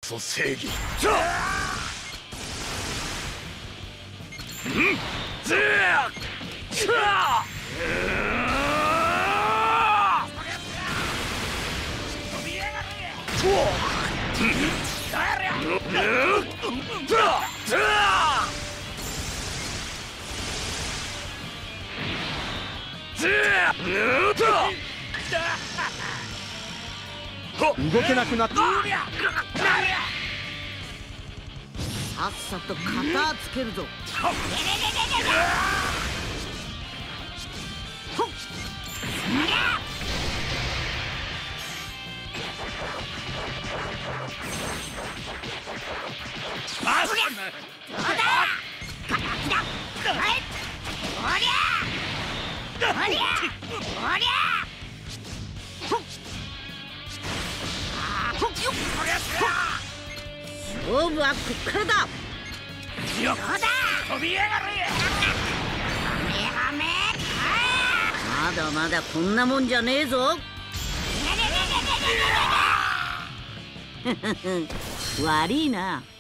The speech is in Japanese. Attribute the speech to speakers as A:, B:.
A: そ正義。
B: 動けなくなった。
C: さっさと型つけるぞ。勝負はこっからだ。まだまだこんなもんじゃねえぞ。悪いな。